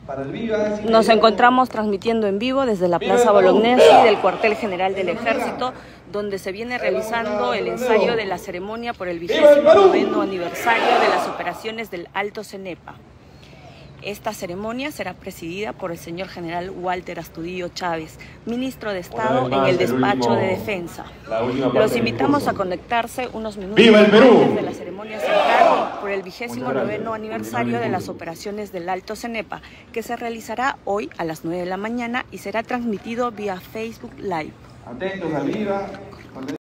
Nos encontramos transmitiendo en vivo desde la Plaza Bolognesi del cuartel general del Ejército, donde se viene realizando el ensayo de la ceremonia por el 29º aniversario de las operaciones del Alto Cenepa. Esta ceremonia será presidida por el señor general Walter Astudillo Chávez, ministro de Estado en el despacho de Defensa. Los invitamos a conectarse unos minutos antes de la ceremonia central por el 29º aniversario de las operaciones del Alto Cenepa, que se realizará hoy a las 9 de la mañana y será transmitido vía Facebook Live. Atentos al IVA.